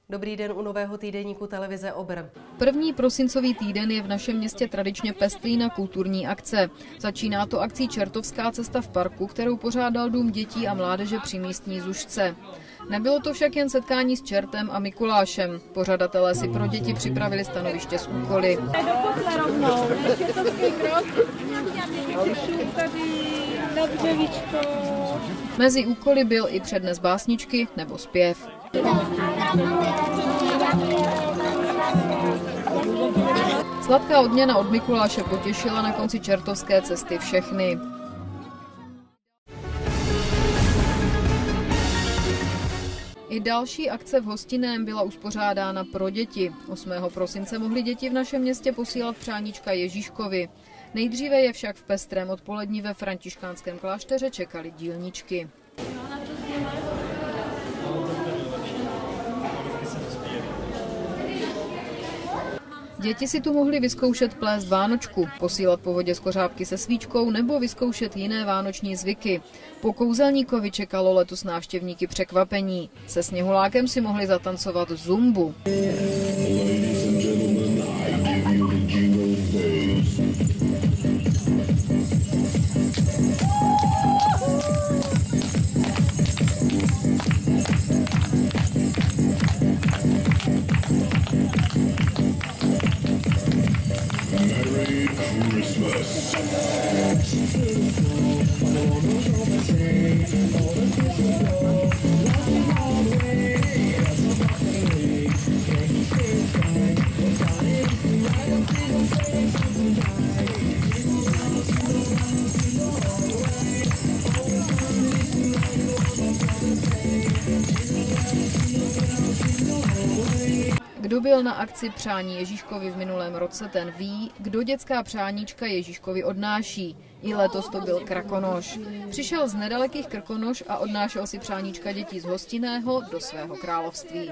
Dobrý den u nového týdeníku televize Obr. První prosincový týden je v našem městě tradičně pestrý na kulturní akce. Začíná to akcí Čertovská cesta v parku, kterou pořádal Dům dětí a mládeže při místní Zušce. Nebylo to však jen setkání s čertem a Mikulášem. Pořadatelé si pro děti připravili stanoviště s úkoly. Mezi úkoly byl i přednes básničky nebo zpěv. Sladká odměna od Mikuláše potěšila na konci čertovské cesty všechny. I další akce v Hostinném byla uspořádána pro děti. 8. prosince mohly děti v našem městě posílat přáníčka Ježíškovi. Nejdříve je však v pestrém odpolední ve františkánském klášteře čekaly dílničky. Děti si tu mohly vyzkoušet plést vánočku, posílat po vodě skořápky se svíčkou nebo vyzkoušet jiné vánoční zvyky. Po kouzelníkovi čekalo letos návštěvníky překvapení. Se sněhulákem si mohli zatancovat zumbu. Kdo byl na akci Přání Ježíškovi v minulém roce, ten ví, kdo dětská přáníčka Ježíškovi odnáší. I letos to byl Krakonoš. Přišel z nedalekých Krkonoš a odnášel si přáníčka dětí z Hostinného do svého království.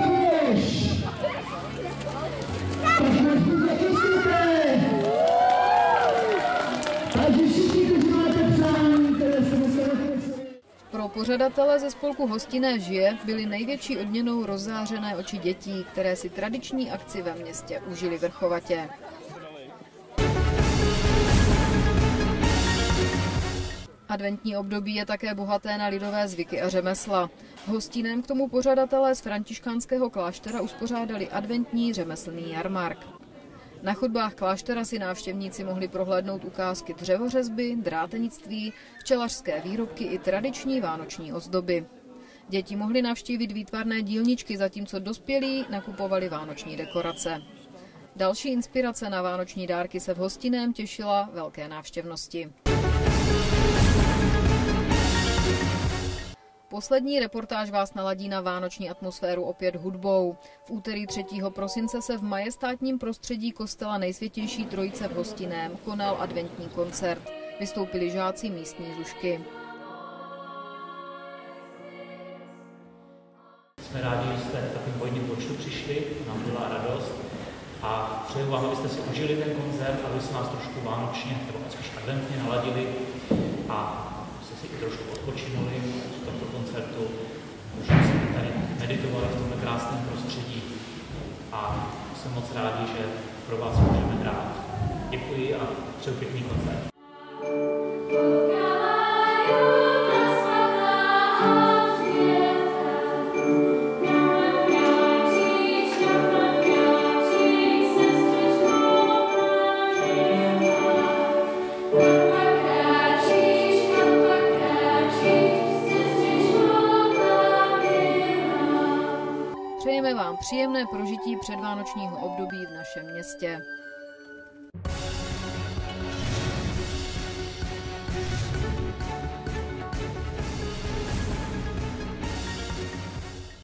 Pro pořadatele ze spolku Hostinné žije byly největší odměnou rozzářené oči dětí, které si tradiční akci ve městě užili vrchovatě. Adventní období je také bohaté na lidové zvyky a řemesla. V Hostinném k tomu pořadatelé z františkánského kláštera uspořádali adventní řemeslný jarmark. Na chodbách kláštera si návštěvníci mohli prohlédnout ukázky dřevořezby, drátenictví, včelařské výrobky i tradiční vánoční ozdoby. Děti mohly navštívit výtvarné dílničky, zatímco dospělí nakupovali vánoční dekorace. Další inspirace na vánoční dárky se v Hostinném těšila velké návštěvnosti. Poslední reportáž vás naladí na vánoční atmosféru opět hudbou. V úterý 3. prosince se v majestátním prostředí kostela Nejsvětější Trojice v Hostinném konal adventní koncert. Vystoupili žáci místní Zušky. Jsme rádi, že jste v takovém hojném počtu přišli, nám byla radost a přeju vám, abyste si užili ten koncert, aby se nás trošku vánočně nebo spíš adventně naladili a jste si i trošku odpočinuli v tomto koncertu. Možná jsme tady meditovali v tomto krásném prostředí a jsem moc rádi, že pro vás můžeme hrát. Děkuji a přeju pěkný koncert. Přejeme vám příjemné prožití předvánočního období v našem městě.